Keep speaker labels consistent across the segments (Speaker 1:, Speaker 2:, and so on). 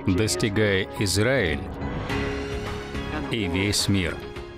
Speaker 1: достигая Израиль и весь мир.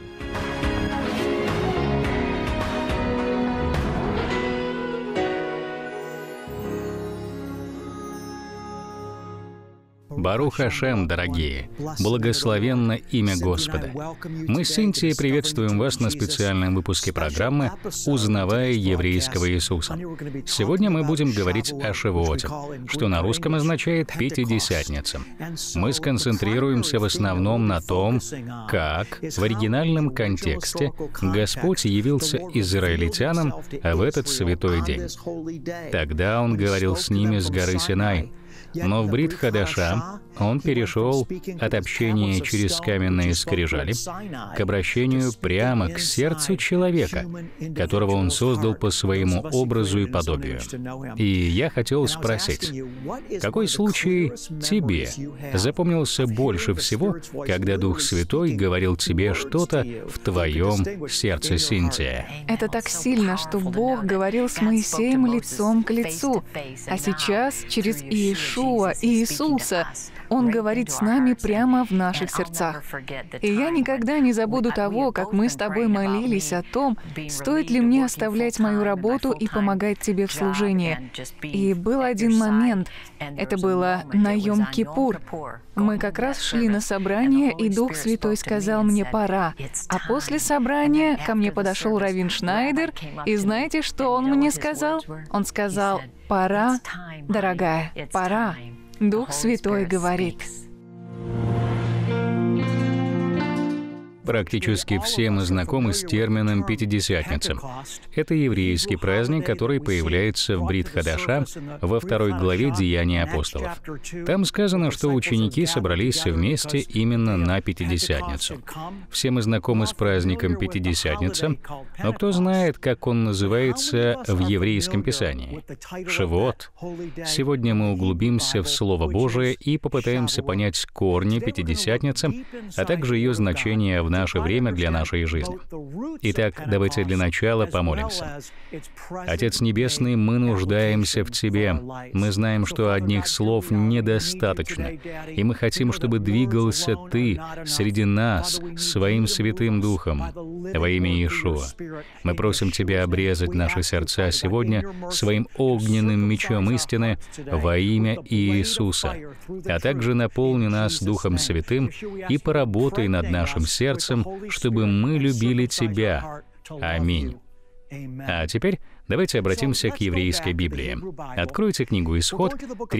Speaker 1: Барух Ашем, дорогие! Благословенно имя Господа! Мы с Синтией приветствуем вас на специальном выпуске программы «Узнавая еврейского Иисуса». Сегодня мы будем говорить о Шивуоте, что на русском означает «пятидесятница». Мы сконцентрируемся в основном на том, как в оригинальном контексте Господь явился израильтянам в этот святой день. Тогда Он говорил с ними с горы Синай. Но в Брит Хадаша он перешел от общения через каменные скрижали к обращению прямо к сердцу человека, которого он создал по своему образу и подобию. И я хотел спросить, какой случай тебе запомнился больше всего, когда Дух Святой говорил тебе что-то в твоем сердце, Синтия?
Speaker 2: Это так сильно, что Бог говорил с Моисеем лицом к лицу, а сейчас через Иешуа, Иисуса, Он говорит с нами прямо в наших сердцах. И я никогда не забуду того, как мы с тобой молились о том, стоит ли мне оставлять мою работу и помогать тебе в служении. И был один момент, это было на Йом-Кипур. Мы как раз шли на собрание, и Дух Святой сказал мне «пора». А после собрания ко мне подошел раввин Шнайдер, и знаете, что он мне сказал? Он сказал «пора, дорогая, пора». Дух Святой говорит.
Speaker 1: Практически все мы знакомы с термином «пятидесятница». Это еврейский праздник, который появляется в Брит Хадаша во 2 главе Деяний апостолов. Там сказано, что ученики собрались вместе именно на Пятидесятницу. Все мы знакомы с праздником Пятидесятница, но кто знает, как он называется в еврейском писании? Шивуот. Сегодня мы углубимся в Слово Божие и попытаемся понять корни Пятидесятницы, а также ее значение в наше время для нашей жизни. Итак, давайте для начала помолимся. Отец Небесный, мы нуждаемся в Тебе. Мы знаем, что одних слов недостаточно, и мы хотим, чтобы двигался Ты среди нас своим Святым Духом во имя Иешуа. Мы просим Тебя обрезать наши сердца сегодня своим огненным мечом истины во имя Иисуса, а также наполни нас Духом Святым и поработай над нашим сердцем, чтобы мы любили Тебя. Аминь. А теперь давайте обратимся к еврейской Библии. Откройте книгу Исход,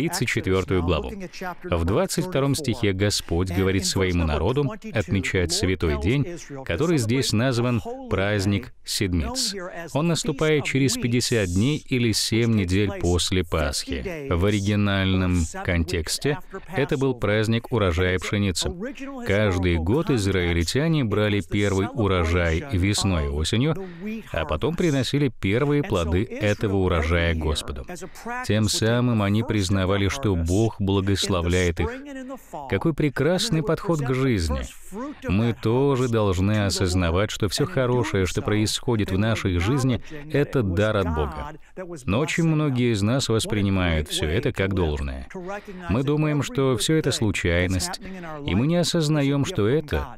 Speaker 1: 34 главу. В 22 стихе Господь говорит своему народу отмечать святой день, который здесь назван праздник Седмиц. Он наступает через 50 дней или 7 недель после Пасхи. В оригинальном контексте это был праздник урожая пшеницы. Каждый год израильтяне брали первый урожай весной и осенью, а потом приносили первые плоды этого урожая Господу. Тем самым они признавали, что Бог благословляет их. Какой прекрасный подход к жизни! Мы тоже должны осознавать, что все хорошее, что происходит в нашей жизни, это дар от Бога. Но очень многие из нас воспринимают все это как должное. Мы думаем, что все это случайность, и мы не осознаем, что это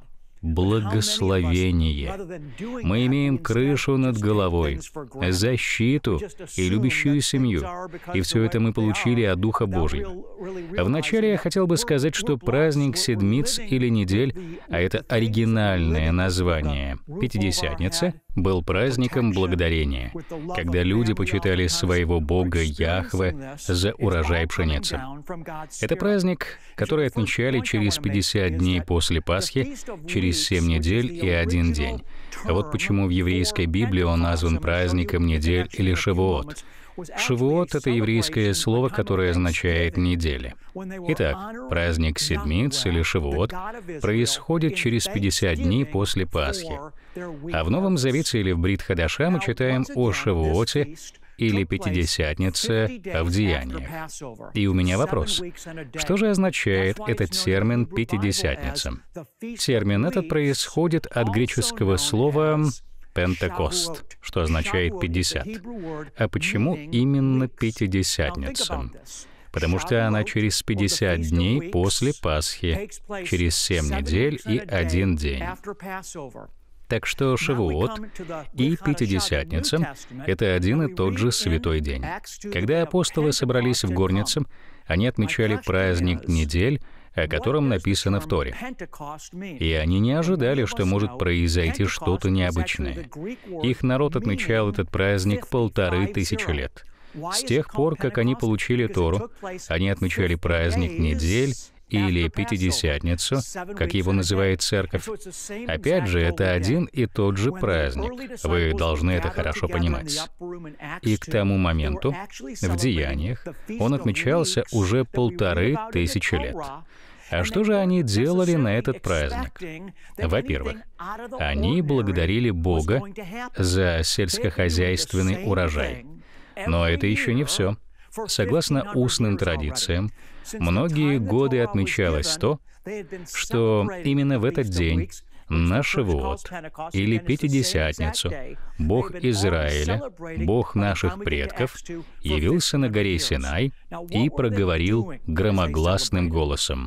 Speaker 1: благословение. Мы имеем крышу над головой, защиту и любящую семью. И все это мы получили от Духа Божьего. Вначале я хотел бы сказать, что праздник Седмиц или недель, а это оригинальное название Пятидесятницы, был праздником благодарения, когда люди почитали своего Бога Яхве за урожай пшеницы. Это праздник, который отмечали через 50 дней после Пасхи, через 7 недель и 1 день. А вот почему в еврейской Библии он назван праздником недель или Шивуот. Шивуот — это еврейское слово, которое означает «неделя». Итак, праздник Седмиц или Шивуот происходит через 50 дней после Пасхи. А в Новом Завете или в Брит Хадаша мы читаем о Шивуоте или Пятидесятнице в Деяниях. И у меня вопрос. Что же означает этот термин «пятидесятница»? Термин этот происходит от греческого слова «пентекост», что означает 50. А почему именно Пятидесятница? потому что она через 50 дней после Пасхи, через 7 недель и 1 день. Так что Шавуот и Пятидесятница — это один и тот же святой день. Когда апостолы собрались в горнице, они отмечали праздник недель, о котором написано в Торе. И они не ожидали, что может произойти что-то необычное. Их народ отмечал этот праздник 1500 лет. С тех пор, как они получили Тору, они отмечали праздник недель или Пятидесятницу, как его называет церковь. Опять же, это один и тот же праздник. Вы должны это хорошо понимать. И к тому моменту, в Деяниях, он отмечался уже 1500 лет. А что же они делали на этот праздник? Во-первых, они благодарили Бога за сельскохозяйственный урожай. Но это еще не все. Согласно устным традициям, многие годы отмечалось то, что именно в этот день, на Шавуот или Пятидесятницу, Бог Израиля, Бог наших предков, явился на горе Синай и проговорил громогласным голосом.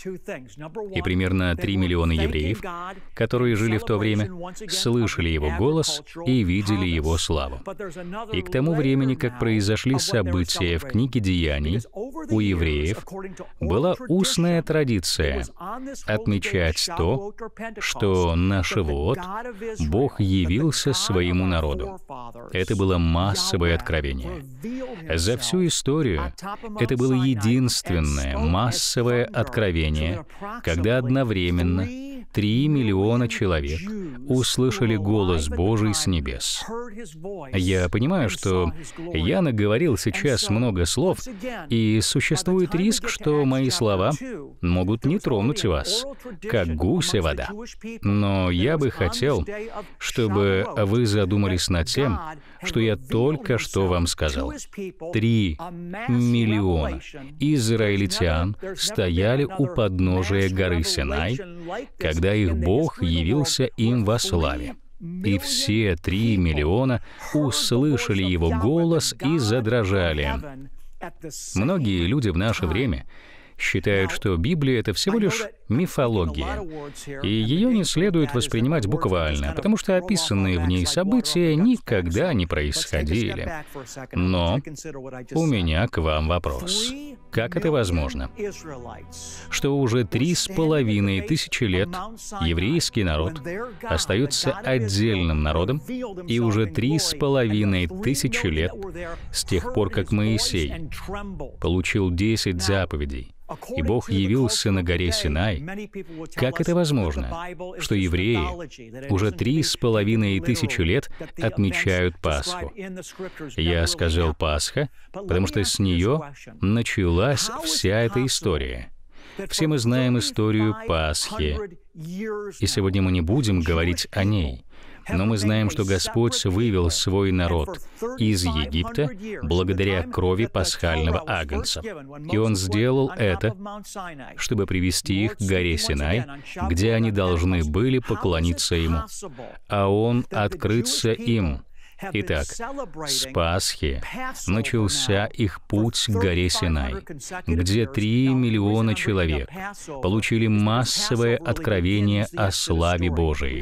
Speaker 1: И примерно 3 миллиона евреев, которые жили в то время, слышали его голос и видели его славу. И к тому времени, как произошли события в книге Деяний, у евреев была устная традиция отмечать то, что на Шавуот Бог явился своему народу. Это было массовое откровение. За всю историю это было единственное массовое откровение, когда одновременно 3 миллиона человек услышали голос Божий с небес. Я понимаю, что я наговорил сейчас много слов, и существует риск, что мои слова могут не тронуть вас, как гуся вода. Но я бы хотел, чтобы вы задумались над тем, что я только что вам сказал. 3 миллиона израильтян стояли у подножия горы Синай, когда их Бог явился им во славе. И все 3 миллиона услышали его голос и задрожали. Многие люди в наше время считают, что Библия — это всего лишь мифология, и ее не следует воспринимать буквально, потому что описанные в ней события никогда не происходили. Но у меня к вам вопрос. Как это возможно? Что уже 3500 лет еврейский народ остается отдельным народом, и уже 3500 лет с тех пор, как Моисей получил 10 заповедей, и Бог явился на горе Синай. Как это возможно, что евреи уже 3500 лет отмечают Пасху? Я сказал «Пасха», потому что с нее началась вся эта история. Все мы знаем историю Пасхи, и сегодня мы не будем говорить о ней. Но мы знаем, что Господь вывел свой народ из Египта благодаря крови пасхального агнца. И Он сделал это, чтобы привести их к горе Синай, где они должны были поклониться Ему. А Он открыться им. Итак, с Пасхи начался их путь к горе Синай, где 3 миллиона человек получили массовое откровение о славе Божией.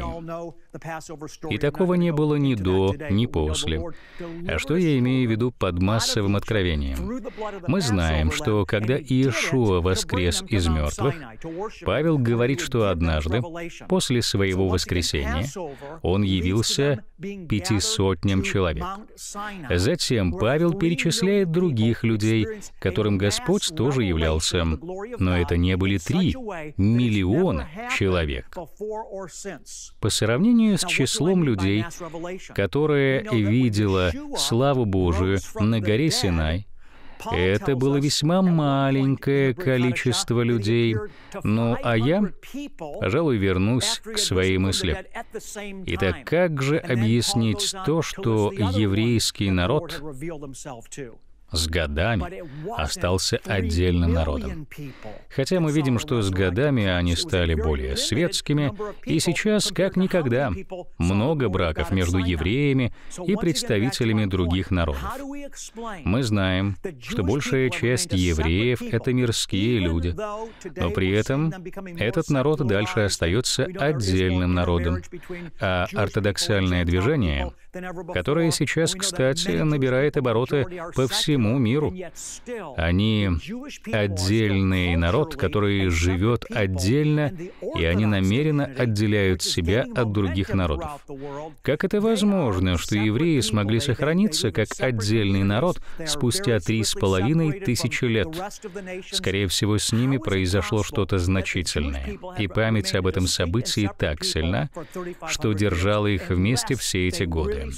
Speaker 1: И такого не было ни до, ни после. А что я имею в виду под массовым откровением? Мы знаем, что когда Иешуа воскрес из мертвых, Павел говорит, что однажды, после своего воскресения, он явился 500 человек. Затем Павел перечисляет других людей, которым Господь тоже являлся. Но это не были 3 миллиона человек. По сравнению с числом людей, которое видело славу Божию на горе Синай, это было весьма маленькое количество людей. Ну, а я, пожалуй, вернусь к своей мысли. Итак, как же объяснить то, что еврейский народ с годами остался отдельным народом. Хотя мы видим, что с годами они стали более светскими, и сейчас, как никогда, много браков между евреями и представителями других народов. Мы знаем, что большая часть евреев — это мирские люди, но при этом этот народ дальше остается отдельным народом, а ортодоксальное движение, которое сейчас, кстати, набирает обороты по всему миру. Они отдельный народ, который живет отдельно, и они намеренно отделяют себя от других народов. Как это возможно, что евреи смогли сохраниться как отдельный народ спустя 3500 лет? Скорее всего, с ними произошло что-то значительное, и память об этом событии так сильна, что держала их вместе все эти годы.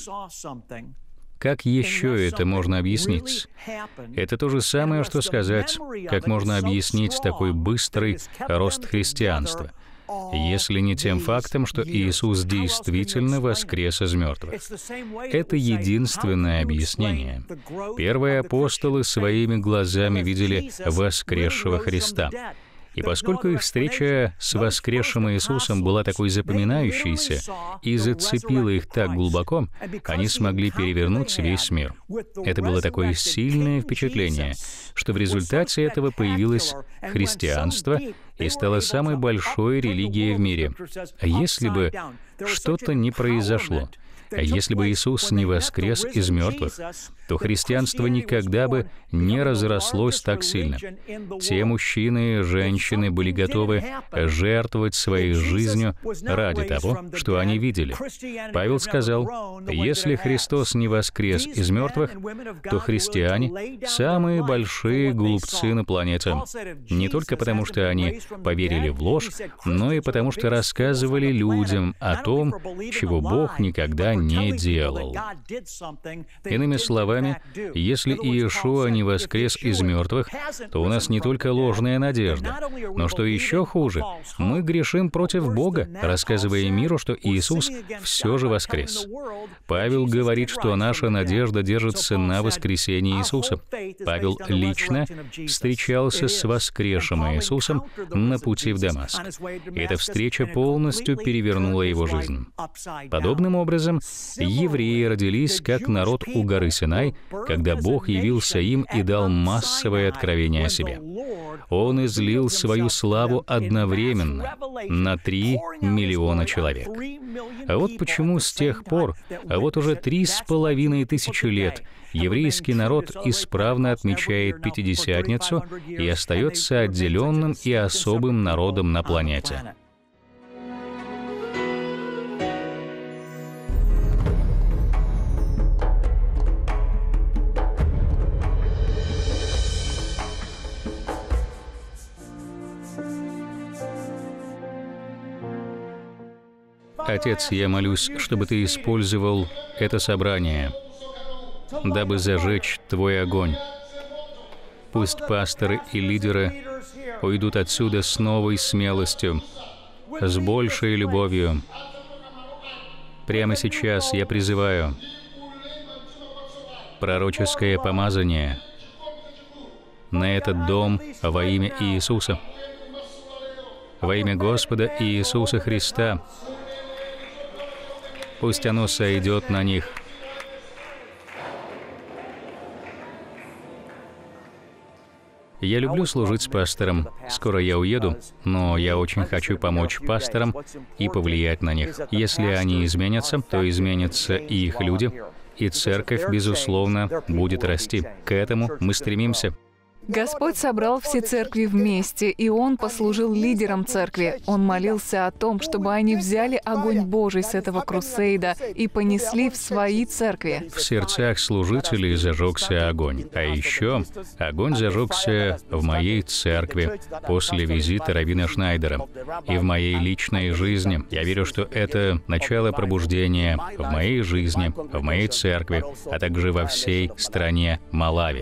Speaker 1: Как еще это можно объяснить? Это то же самое, что сказать, как можно объяснить такой быстрый рост христианства, если не тем фактом, что Иисус действительно воскрес из мертвых. Это единственное объяснение. Первые апостолы своими глазами видели воскресшего Христа. И поскольку их встреча с воскресшим Иисусом была такой запоминающейся и зацепила их так глубоко, они смогли перевернуть весь мир. Это было такое сильное впечатление, что в результате этого появилось христианство и стало самой большой религией в мире. А если бы что-то не произошло, а если бы Иисус не воскрес из мертвых, то христианство никогда бы не разрослось так сильно. Те мужчины и женщины были готовы жертвовать своей жизнью ради того, что они видели. Павел сказал, если Христос не воскрес из мертвых, то христиане — самые большие глупцы на планете. Не только потому, что они поверили в ложь, но и потому, что рассказывали людям о том, чего Бог никогда не делал. Иными словами, если Иешуа не воскрес из мертвых, то у нас не только ложная надежда, но что еще хуже, мы грешим против Бога, рассказывая миру, что Иисус все же воскрес. Павел говорит, что наша надежда держится на воскресении Иисуса. Павел лично встречался с воскресшим Иисусом на пути в Дамаск. И эта встреча полностью перевернула его жизнь. Подобным образом, евреи родились как народ у горы Синай, когда Бог явился им и дал массовое откровение о себе. Он излил свою славу одновременно на 3 миллиона человек. А вот почему с тех пор, вот уже 3500 лет, еврейский народ исправно отмечает Пятидесятницу и остается отделенным и особым народом на планете. Отец, я молюсь, чтобы Ты использовал это собрание, дабы зажечь Твой огонь. Пусть пасторы и лидеры уйдут отсюда с новой смелостью, с большей любовью. Прямо сейчас я призываю пророческое помазание на этот дом во имя Иисуса, во имя Господа Иисуса Христа. Пусть оно сойдет на них. Я люблю служить с пастором. Скоро я уеду, но я очень хочу помочь пасторам и повлиять на них. Если они изменятся, то изменятся и их люди, и церковь, безусловно, будет расти. К этому мы стремимся.
Speaker 2: Господь собрал все церкви вместе, и Он послужил лидером церкви. Он молился о том, чтобы они взяли огонь Божий с этого крусейда и понесли в свои церкви.
Speaker 1: В сердцах служителей зажегся огонь. А еще огонь зажегся в моей церкви после визита раввина Шнайдера и в моей личной жизни. Я верю, что это начало пробуждения в моей жизни, в моей церкви, а также во всей стране Малави.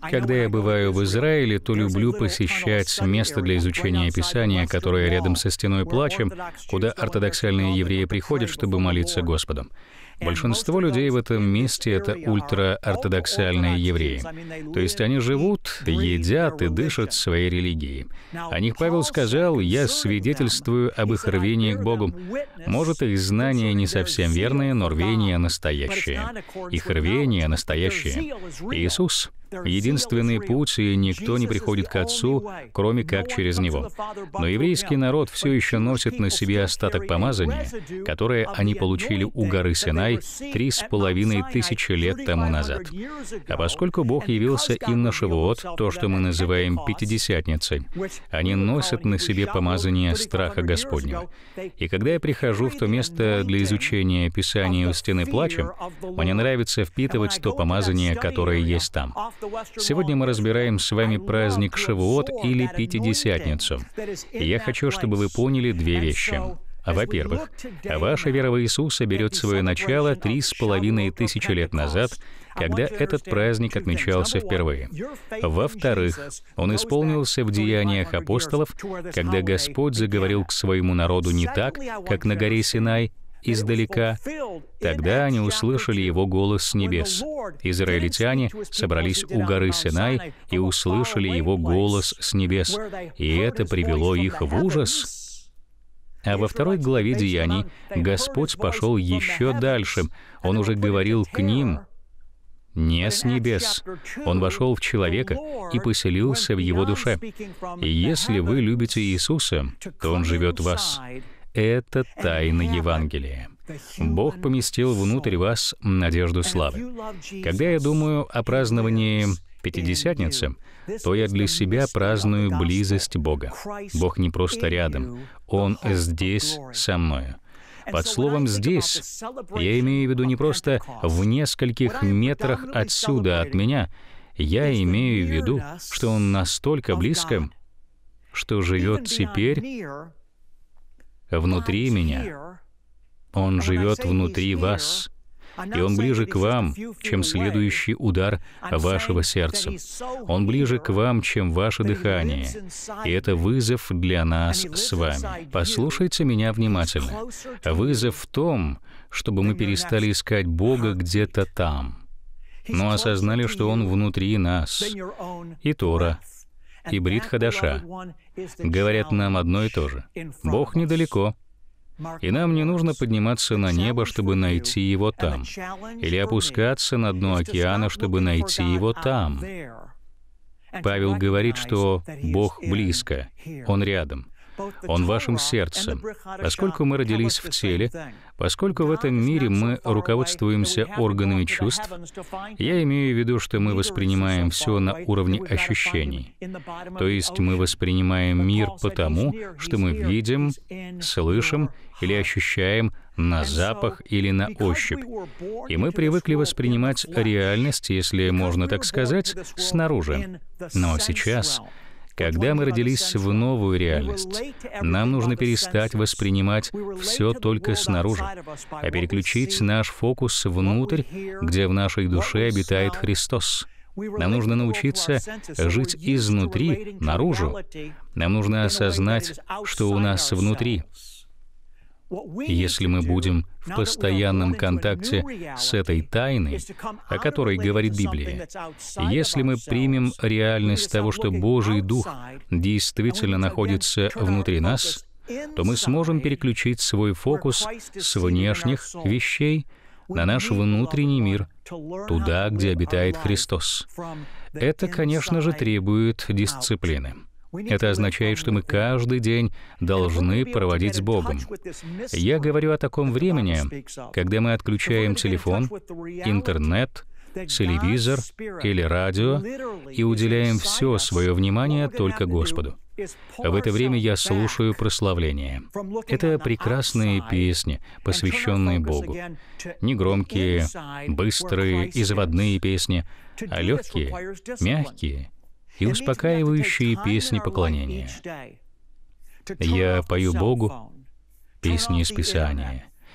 Speaker 1: Когда я бываю в Израиле, то люблю посещать место для изучения Писания, которое рядом со стеной плача, куда ортодоксальные евреи приходят, чтобы молиться Господу. Большинство людей в этом месте — это ультраортодоксальные евреи. То есть они живут, едят и дышат своей религией. О них Павел сказал: «Я свидетельствую об их рвении к Богу». Может, их знания не совсем верные, но рвение настоящее. Их рвение настоящее. Иисус — единственный путь, и никто не приходит к Отцу, кроме как через Него. Но еврейский народ все еще носит на себе остаток помазания, которое они получили у горы Синай 3500 лет тому назад. А поскольку Бог явился им на Шавуот, то, что мы называем Пятидесятницей, они носят на себе помазание страха Господнего. И когда я прихожу в то место для изучения Писания у стены плача, мне нравится впитывать то помазание, которое есть там. Сегодня мы разбираем с вами праздник Шавуот или Пятидесятницу. И я хочу, чтобы вы поняли две вещи. Во-первых, ваша вера в Иисуса берет свое начало 3500 лет назад, когда этот праздник отмечался впервые. Во-вторых, он исполнился в деяниях апостолов, когда Господь заговорил к своему народу не так, как на горе Синай, издалека. Тогда они услышали Его голос с небес. Израильтяне собрались у горы Синай и услышали Его голос с небес, и это привело их в ужас. А во 2 главе Деяний Господь пошел еще дальше. Он уже говорил к ним не с небес. Он вошел в человека и поселился в его душе. И если вы любите Иисуса, то Он живет в вас. Это тайна Евангелия. Бог поместил внутрь вас надежду славы. Когда я думаю о праздновании Пятидесятницы, то я для себя праздную близость Бога. Бог не просто рядом, Он здесь со мною. Под словом «здесь» я имею в виду не просто в нескольких метрах отсюда от меня. Я имею в виду, что Он настолько близко, что живет теперь внутри меня. Он живет внутри вас. И Он ближе к вам, чем следующий удар вашего сердца. Он ближе к вам, чем ваше дыхание. И это вызов для нас с вами. Послушайте меня внимательно. Вызов в том, чтобы мы перестали искать Бога где-то там, но осознали, что Он внутри нас. И Тора, и Брит Хадаша говорят нам одно и то же. Бог недалеко. И нам не нужно подниматься на небо, чтобы найти Его там, или опускаться на дно океана, чтобы найти Его там. Павел говорит, что Бог близко, Он рядом, Он в вашем сердце. Поскольку мы родились в теле, поскольку в этом мире мы руководствуемся органами чувств, я имею в виду, что мы воспринимаем все на уровне ощущений. То есть мы воспринимаем мир потому, что мы видим, слышим или ощущаем на запах или на ощупь. И мы привыкли воспринимать реальность, если можно так сказать, снаружи. Но сейчас, когда мы родились в новую реальность, нам нужно перестать воспринимать все только снаружи, а переключить наш фокус внутрь, где в нашей душе обитает Христос. Нам нужно научиться жить изнутри наружу. Нам нужно осознать, что у нас внутри. Если мы будем в постоянном контакте с этой тайной, о которой говорит Библия, если мы примем реальность того, что Божий Дух действительно находится внутри нас, то мы сможем переключить свой фокус с внешних вещей на наш внутренний мир, туда, где обитает Христос. Это, конечно же, требует дисциплины. Это означает, что мы каждый день должны проводить с Богом. Я говорю о таком времени, когда мы отключаем телефон, интернет, телевизор или радио и уделяем все свое внимание только Господу. В это время я слушаю прославление. Это прекрасные песни, посвященные Богу. Не громкие, быстрые и заводные песни, а легкие, мягкие и успокаивающие песни поклонения. Я пою Богу песни из Писания.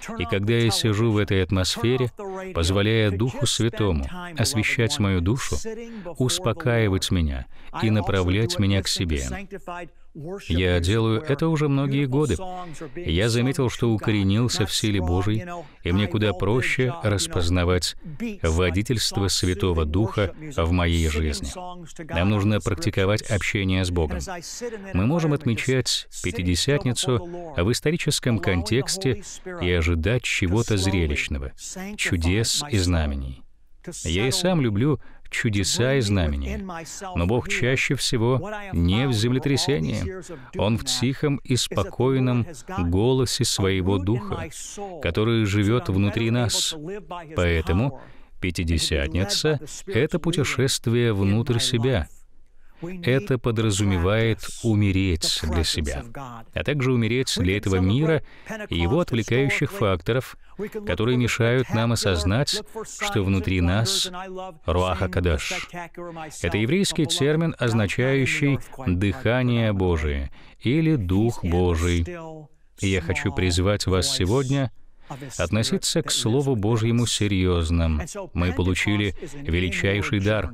Speaker 1: И когда я сижу в этой атмосфере, позволяя Духу Святому освещать мою душу, успокаивать меня и направлять меня к себе, я делаю это уже многие годы. Я заметил, что укоренился в силе Божией, и мне куда проще распознавать водительство Святого Духа в моей жизни. Нам нужно практиковать общение с Богом. Мы можем отмечать Пятидесятницу в историческом контексте и ожидать чего-то зрелищного, чудес и знамений. Я и сам люблю чудеса и знамения, но Бог чаще всего не в землетрясении. Он в тихом и спокойном голосе Своего Духа, который живет внутри нас. Поэтому Пятидесятница — это путешествие внутрь себя. Это подразумевает умереть для себя, а также умереть для этого мира и его отвлекающих факторов, которые мешают нам осознать, что внутри нас Руах ха-Кодеш. Это еврейский термин, означающий «дыхание Божие» или «Дух Божий». И я хочу призвать вас сегодня относиться к Слову Божьему серьезно. Мы получили величайший дар.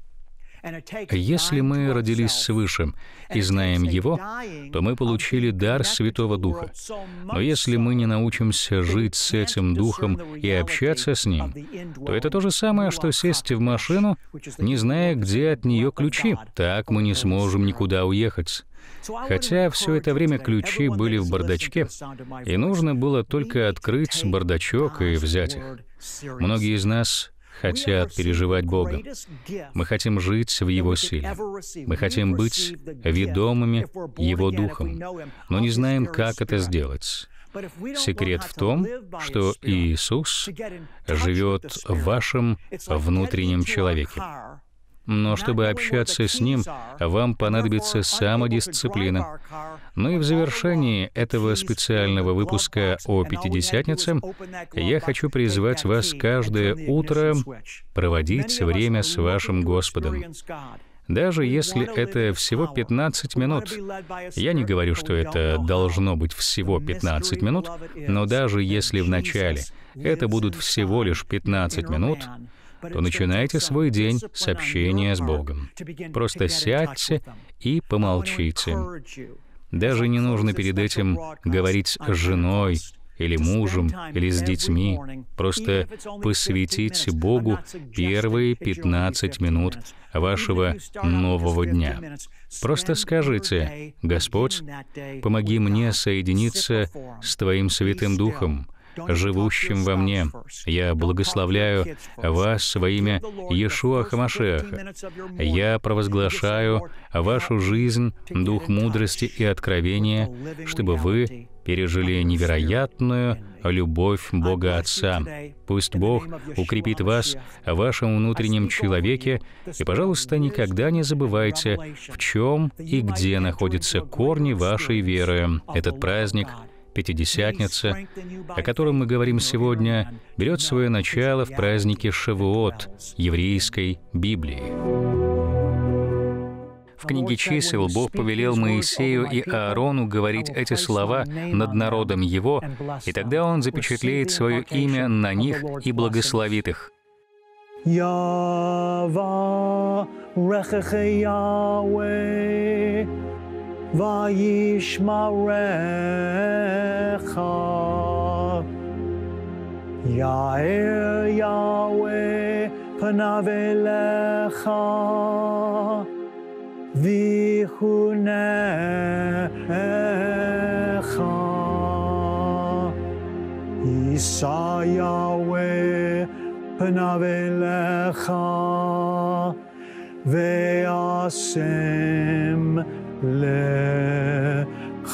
Speaker 1: Если мы родились свыше и знаем Его, то мы получили дар Святого Духа. Но если мы не научимся жить с этим Духом и общаться с Ним, то это то же самое, что сесть в машину, не зная, где от нее ключи. Так мы не сможем никуда уехать. Хотя все это время ключи были в бардачке, и нужно было только открыть бардачок и взять их. Многие из нас хотят переживать Бога. Мы хотим жить в Его силе. Мы хотим быть ведомыми Его Духом, но не знаем, как это сделать. Секрет в том, что Иисус живет в вашем внутреннем человеке. Но чтобы общаться с Ним, вам понадобится самодисциплина. Ну и в завершении этого специального выпуска о Пятидесятнице я хочу призвать вас каждое утро проводить время с вашим Господом. Даже если это всего 15 минут. Я не говорю, что это должно быть всего 15 минут, но даже если в начале это будут всего лишь 15 минут, то начинайте свой день с общения с Богом. Просто сядьте и помолчите. Даже не нужно перед этим говорить с женой или мужем, или с детьми. Просто посвятите Богу первые 15 минут вашего нового дня. Просто скажите: «Господь, помоги мне соединиться с Твоим Святым Духом, живущим во мне. Я благословляю вас во имя Иешуа ха-Машиаха. Я провозглашаю вашу жизнь, дух мудрости и откровения, чтобы вы пережили невероятную любовь Бога Отца. Пусть Бог укрепит вас в вашем внутреннем человеке, и, пожалуйста, никогда не забывайте, в чем и где находятся корни вашей веры. Этот праздник — Пятидесятница, о котором мы говорим сегодня, берет свое начало в празднике Шавуот еврейской Библии. В книге чисел Бог повелел Моисею и Аарону говорить эти слова над народом его, и тогда Он запечатлеет свое имя на них и благословит их.
Speaker 3: וישמרך יאר יהוה פניו אליך ויחונך יישא יהוה פניו אליך וישם לך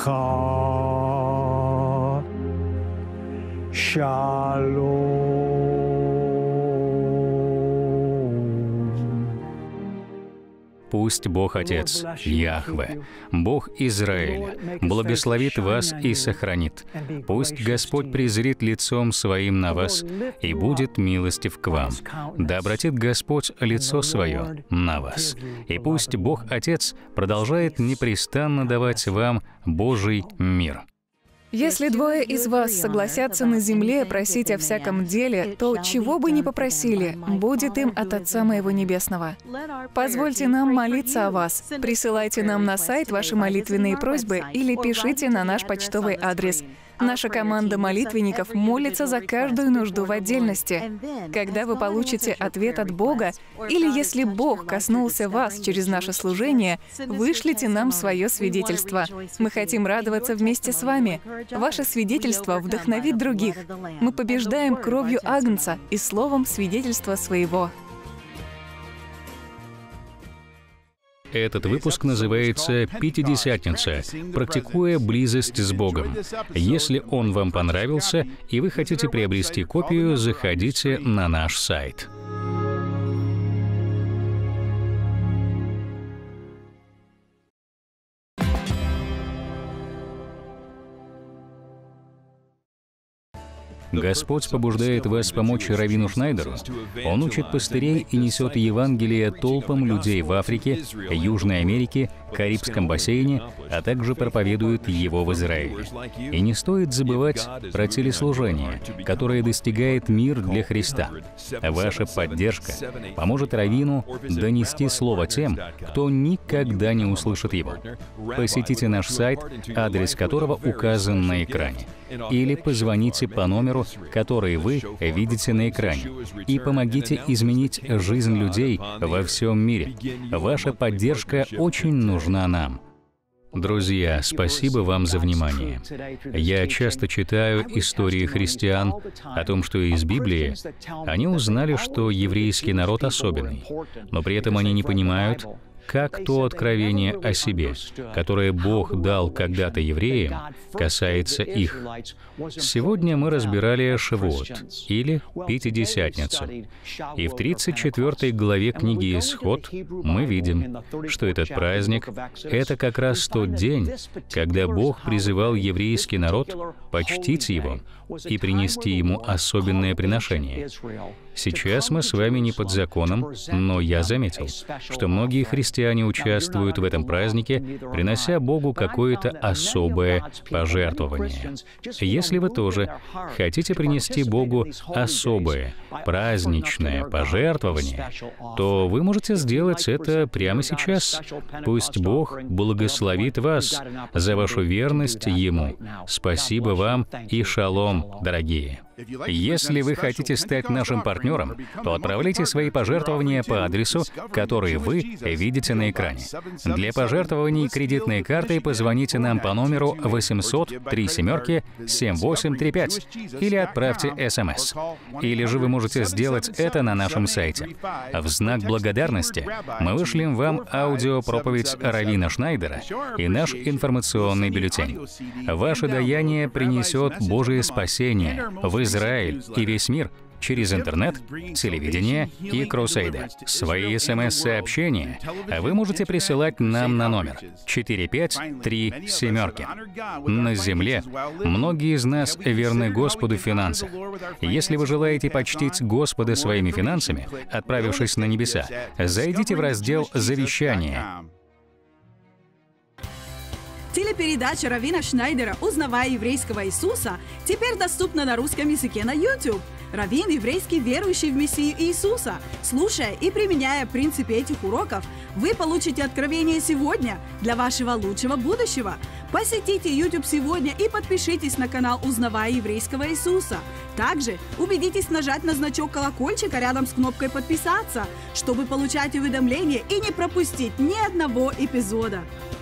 Speaker 1: Пусть Бог Отец, Яхве, Бог Израиля, благословит вас и сохранит. Пусть Господь презрит лицом Своим на вас и будет милостив к вам. Да обратит Господь лицо Свое на вас. И пусть Бог Отец продолжает непрестанно давать вам Божий мир.
Speaker 2: Если двое из вас согласятся на земле просить о всяком деле, то чего бы ни попросили, будет им от Отца Моего Небесного. Позвольте нам молиться о вас. Присылайте нам на сайт ваши молитвенные просьбы или пишите на наш почтовый адрес. Наша команда молитвенников молится за каждую нужду в отдельности. Когда вы получите ответ от Бога, или если Бог коснулся вас через наше служение, вышлите нам свое свидетельство. Мы хотим радоваться вместе с вами. Ваше свидетельство вдохновит других. Мы побеждаем кровью Агнца и словом свидетельства своего.
Speaker 1: Этот выпуск называется «Пятидесятница. Практикуя близость с Богом». Если он вам понравился и вы хотите приобрести копию, заходите на наш сайт. Господь побуждает вас помочь раввину Шнайдеру. Он учит пастырей и несет Евангелие толпам людей в Африке, Южной Америке, Карибском бассейне, а также проповедует его в Израиле. И не стоит забывать про телеслужение, которое достигает мир для Христа. Ваша поддержка поможет раввину донести слово тем, кто никогда не услышит его. Посетите наш сайт, адрес которого указан на экране, или позвоните по номеру, который вы видите на экране, и помогите изменить жизнь людей во всем мире. Ваша поддержка очень нужна нам. Друзья, спасибо вам за внимание. Я часто читаю истории христиан о том, что из Библии они узнали, что еврейский народ особенный, но при этом они не понимают, как то откровение о себе, которое Бог дал когда-то евреям, касается их. Сегодня мы разбирали Шавуот, или Пятидесятницу. И в 34 главе книги «Исход» мы видим, что этот праздник — это как раз тот день, когда Бог призывал еврейский народ почтить Его и принести Ему особенное приношение. Сейчас мы с вами не под законом, но я заметил, что многие христиане участвуют в этом празднике, принося Богу какое-то особое пожертвование. Если вы тоже хотите принести Богу особое, праздничное пожертвование, то вы можете сделать это прямо сейчас. Пусть Бог благословит вас за вашу верность Ему. Спасибо вам и шалом, дорогие. Если вы хотите стать нашим партнером, то отправляйте свои пожертвования по адресу, который вы видите на экране. Для пожертвований кредитной картой позвоните нам по номеру 800-37-7835 или отправьте СМС. Или же вы можете сделать это на нашем сайте. В знак благодарности мы вышлем вам аудиопроповедь раввина Шнайдера и наш информационный бюллетень. Ваше даяние принесет Божие спасение в Израиль и весь мир через интернет, телевидение и крусейды. Свои СМС-сообщения вы можете присылать нам на номер 4537. На земле многие из нас верны Господу в финансах. Если вы желаете почтить Господа своими финансами, отправившись на небеса, зайдите в раздел «Завещание».
Speaker 4: Телепередача раввина Шнайдера «Узнавая еврейского Иисуса» теперь доступна на русском языке на YouTube. Раввин еврейский, верующий в Мессию Иисуса. Слушая и применяя принципы этих уроков, вы получите откровение сегодня для вашего лучшего будущего. Посетите YouTube сегодня и подпишитесь на канал «Узнавая еврейского Иисуса». Также убедитесь нажать на значок колокольчика рядом с кнопкой «Подписаться», чтобы получать уведомления и не пропустить ни одного эпизода.